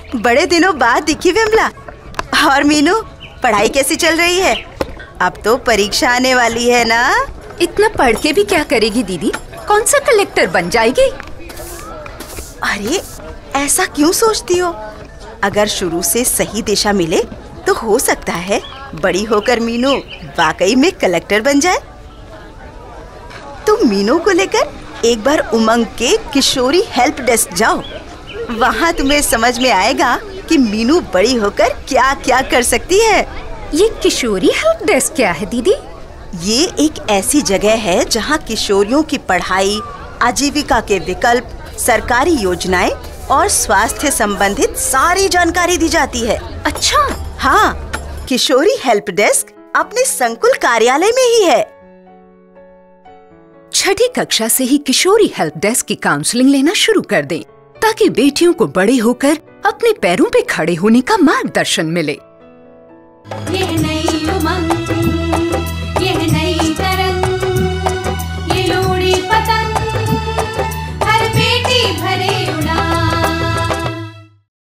बड़े दिनों बाद दिखी विमला। और मीनू, पढ़ाई कैसी चल रही है? अब तो परीक्षा आने वाली है ना। इतना पढ़ के भी क्या करेगी दीदी? कौन सा कलेक्टर बन जाएगी? अरे ऐसा क्यों सोचती हो? अगर शुरू से सही दिशा मिले तो हो सकता है बड़ी होकर मीनू वाकई में कलेक्टर बन जाए। तुम मीनू को लेकर एक बार उमंग के किशोरी हेल्प डेस्क जाओ। वहाँ तुम्हें समझ में आएगा कि मीनू बड़ी होकर क्या क्या कर सकती है। ये किशोरी हेल्प डेस्क क्या है दीदी? ये एक ऐसी जगह है जहाँ किशोरियों की पढ़ाई, आजीविका के विकल्प, सरकारी योजनाएं और स्वास्थ्य संबंधित सारी जानकारी दी जाती है। अच्छा। हाँ, किशोरी हेल्प डेस्क अपने संकुल कार्यालय में ही है। छठी कक्षा से ही किशोरी हेल्प डेस्क की काउंसलिंग लेना शुरू कर दें, ताकि बेटियों को बड़े होकर अपने पैरों पे खड़े होने का मार्गदर्शन मिले। यह नई उमंग, यह नई तरंग, ये लोड़ी पतंग।